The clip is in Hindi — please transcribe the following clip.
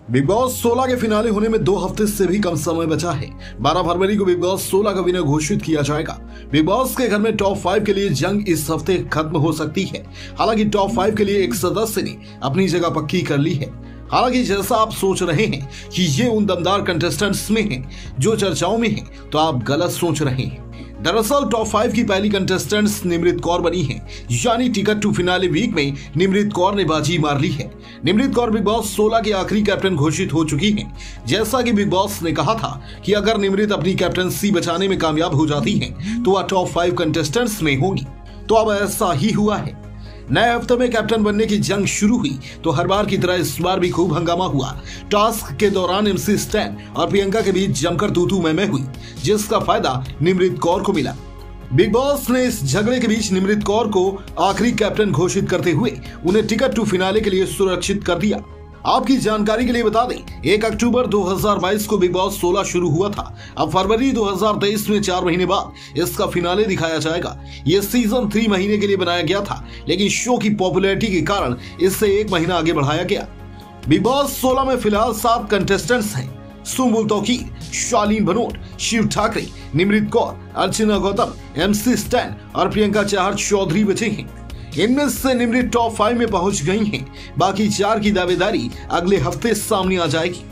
बिग बॉस 16 के फिनाले होने में 2 हफ्ते से भी कम समय बचा है। 12 फरवरी को बिग बॉस 16 का विनर घोषित किया जाएगा। बिग बॉस के घर में टॉप 5 के लिए जंग इस हफ्ते खत्म हो सकती है। हालांकि टॉप 5 के लिए एक सदस्य ने अपनी जगह पक्की कर ली है। हालांकि जैसा आप सोच रहे हैं कि ये उन दमदार कंटेस्टेंट्स में हैं जो चर्चाओं में हैं, तो आप गलत सोच रहे हैं। दरअसल टॉप 5 की पहली कंटेस्टेंट्स निमृत कौर बनी है, यानी टिकट टू फिनाले वीक में निमृत कौर ने बाजी मार ली है। निमृत कौर बिग बॉस 16 की आखिरी कैप्टन घोषित हो चुकी हैं। जैसा कि बिग बॉस ने कहा था कि अगर निमृत अपनी कैप्टनसी बचाने में कामयाब हो जाती हैं, तो वह टॉप 5 कंटेस्टेंट्स में होंगी। तो अब ऐसा ही हुआ है। नए हफ्ते में कैप्टन बनने की जंग शुरू हुई तो हर बार की तरह इस बार भी खूब हंगामा हुआ। टास्क के दौरान MC स्टैन और प्रियंका के बीच जमकर तू-तू मैं हुई, जिसका फायदा निमृत कौर को मिला। बिग बॉस ने इस झगड़े के बीच निमृत कौर को आखिरी कैप्टन घोषित करते हुए उन्हें टिकट टू फिनाले के लिए सुरक्षित कर दिया। आपकी जानकारी के लिए बता दें, 1 अक्टूबर 2022 को बिग बॉस 16 शुरू हुआ था। अब फरवरी 2023 में 4 महीने बाद इसका फिनाले दिखाया जाएगा। यह सीजन 3 महीने के लिए बनाया गया था, लेकिन शो की पॉपुलैरिटी के कारण इसे 1 महीना आगे बढ़ाया गया। बिग बॉस 16 में फिलहाल 7 कंटेस्टेंट्स हैं। सुम्बुल तौकीर, शालीन भनोट, शिव ठाकरे, निमृत कौर, अर्चना गौतम, MC स्टैन और प्रियंका चाहर चौधरी बचे हैं। इनमें से निमृत टॉप 5 में पहुंच गई हैं। बाकी 4 की दावेदारी अगले हफ्ते सामने आ जाएगी।